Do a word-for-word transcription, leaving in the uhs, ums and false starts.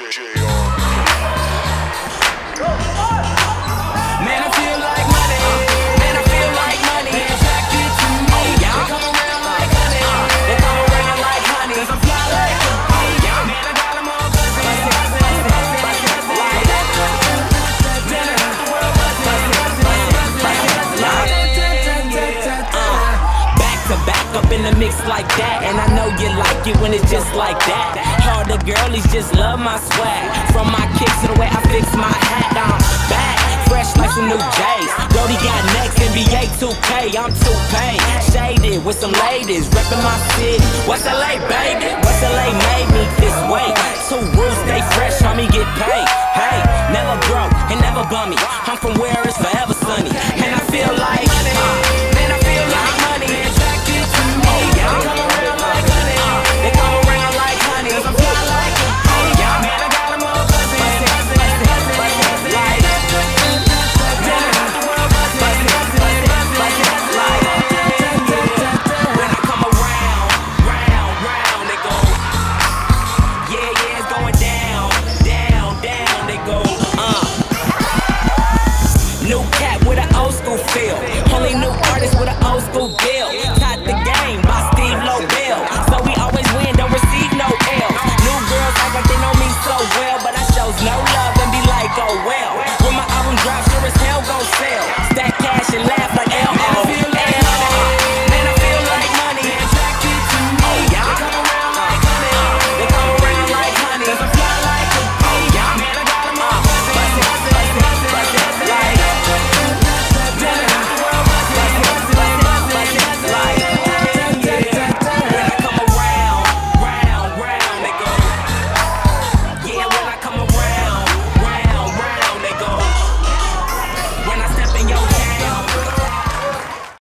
Man, I feel like money. Man, I feel like money. They attracted to me. They come around like honey. They come around like honey. 'Cause I'm fly like a bee. Man, I got 'em all buzzing. Back to back up in the mix like that, and I know you like it when it's just like that. All the girlies just love my swag. From my kicks to the way I fix my hat, I'm back, fresh like some new J's. Brody got next, N B A two K, I'm too paid. Shaded with some ladies, reppin' my city. West L A, baby, West L A made me this way. Two rules, stay fresh, homie, get paid. Hey, never broke and never bummy. I'm from where it's forever sunny, and I feel like uh,